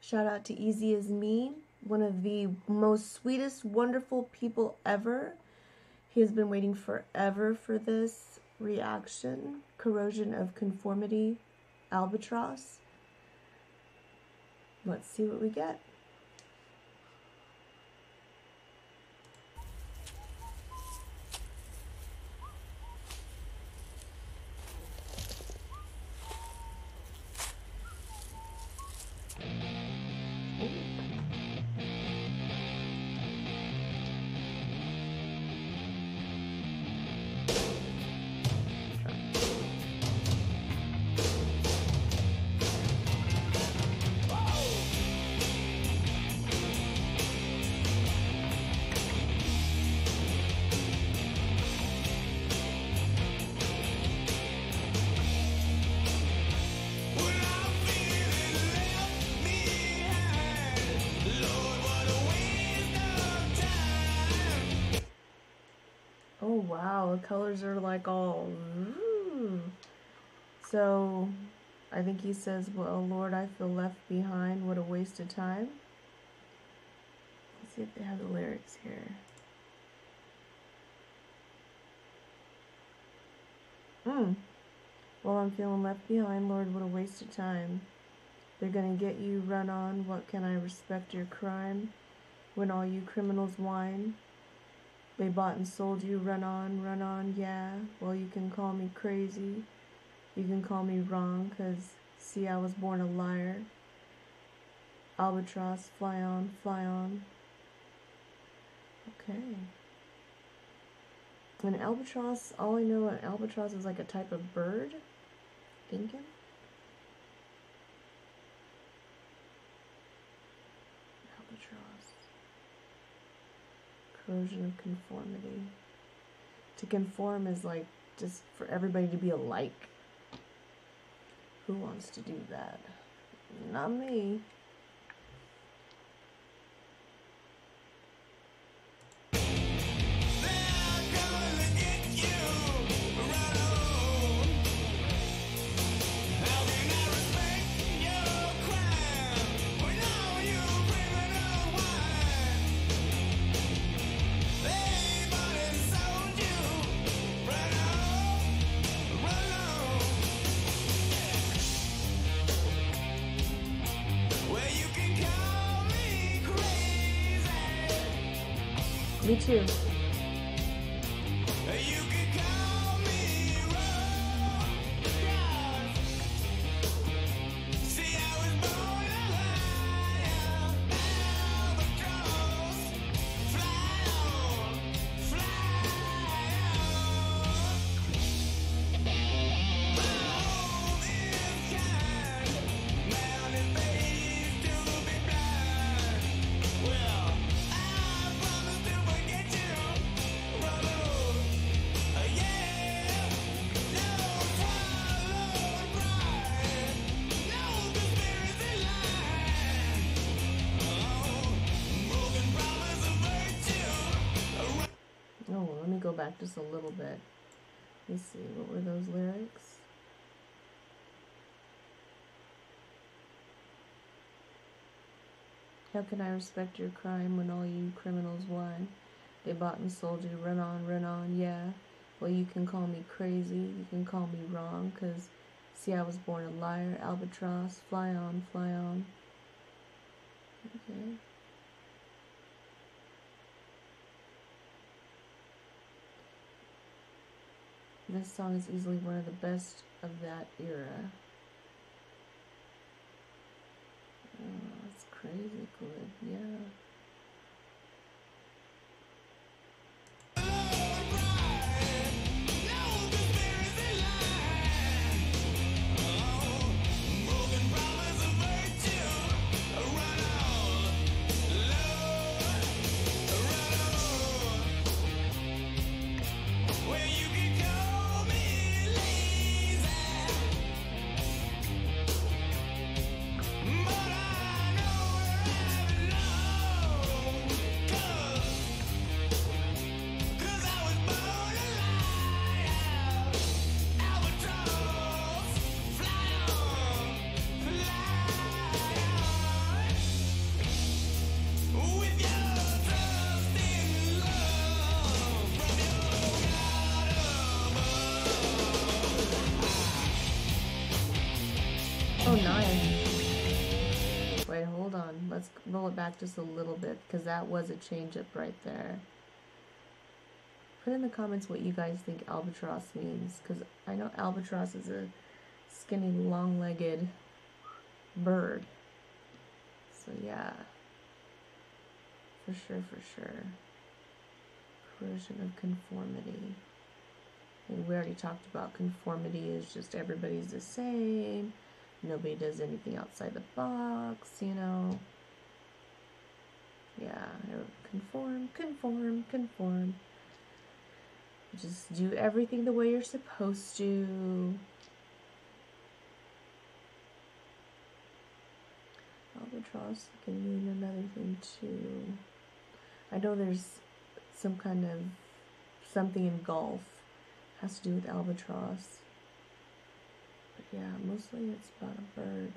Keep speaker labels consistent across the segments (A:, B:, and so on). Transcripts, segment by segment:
A: Shout out to Easy As Me, one of the most sweetest, wonderful people ever. He has been waiting forever for this reaction. Corrosion of Conformity, Albatross. Let's see what we get. Oh wow, the colors are like all So I think he says, well, Lord, I feel left behind, what a waste of time. Let's see if they have the lyrics here. Well, I'm feeling left behind, Lord, what a waste of time. They're gonna get you, run on, what can I respect your crime? When all you criminals whine. They bought and sold you, run on, yeah. Well, you can call me crazy. You can call me wrong, 'cause, see, I was born a liar. Albatross, fly on, fly on. Okay. An albatross, all I know, an albatross is like a type of bird. Thinking? Albatross. Corrosion of Conformity. To conform is like just for everybody to be alike. Who wants to do that? Not me. Me too. Oh, let me go back just a little bit. Let's see, what were those lyrics? How can I respect your crime when all you criminals whine? They bought and sold you, run on, yeah. Well, you can call me crazy, you can call me wrong, 'cause, see, I was born a liar. Albatross, fly on, fly on. Okay. This song is easily one of the best of that era. Oh, that's crazy good, yeah. on. Let's roll it back just a little bit, because that was a change up right there. Put in the comments what you guys think albatross means, because I know albatross is a skinny, long-legged bird. So yeah, for sure, for sure. Corrosion of conformity. And we already talked about conformity is just everybody's the same. Nobody does anything outside the box, you know. Yeah, conform, conform, conform. Just do everything the way you're supposed to. Albatross can mean another thing too. I know there's some kind of something in golf has to do with albatross. But yeah, mostly it's about a bird.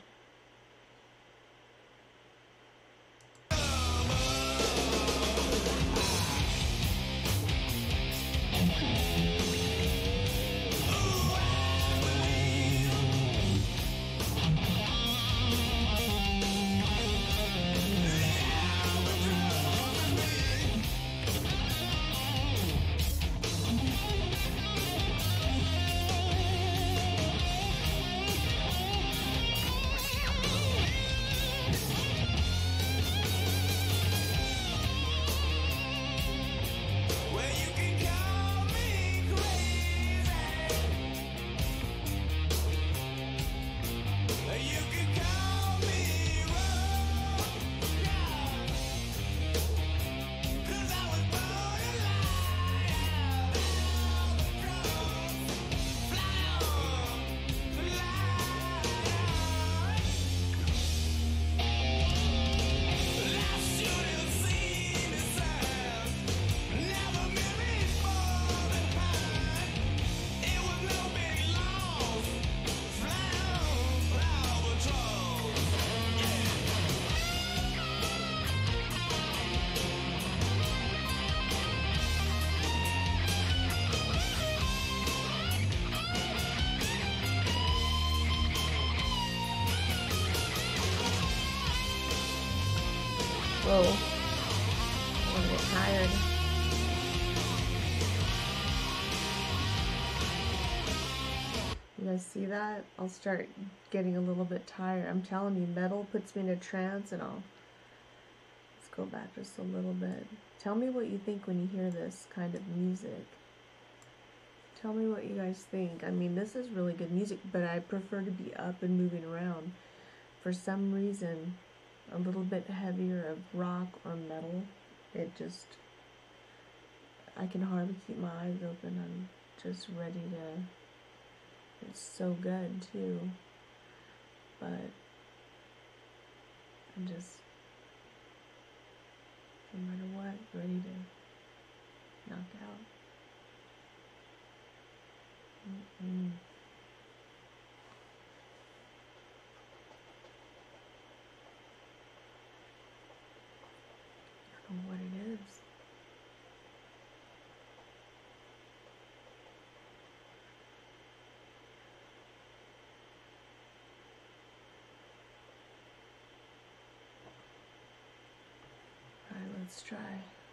A: Whoa, I'm gonna get tired. You guys see that? I'll start getting a little bit tired. I'm telling you, metal puts me in a trance, and let's go back just a little bit. Tell me what you think when you hear this kind of music. Tell me what you guys think. I mean, this is really good music, but I prefer to be up and moving around. For some reason, a little bit heavier of rock or metal, I can hardly keep my eyes open. I'm just ready to, it's so good too, but I'm just, no matter what, ready to knock out. I don't know what it is. Alright, let's try.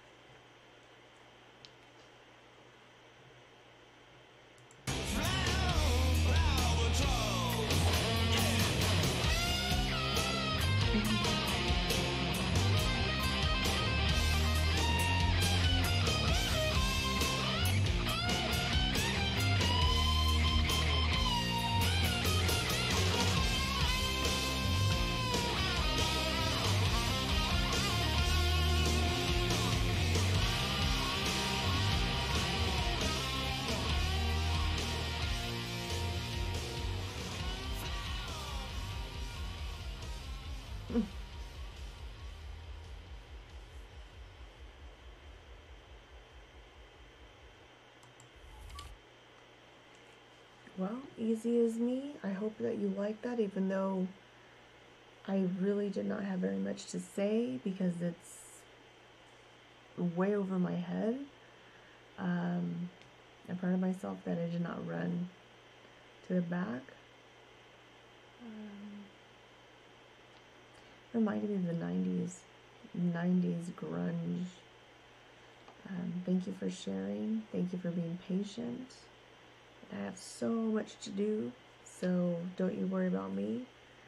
A: Well, easy as me. I hope that you like that, even though I really did not have very much to say because it's way over my head. I'm proud of myself that I did not run to the back. Reminded me of the 90s grunge. Thank you for sharing. Thank you for being patient. I have so much to do, so don't you worry about me.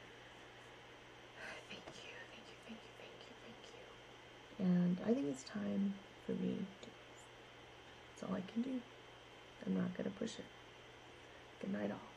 A: Thank you, thank you, thank you, thank you, thank you. And I think it's time for me to move. That's all I can do. I'm not going to push it. Good night, all.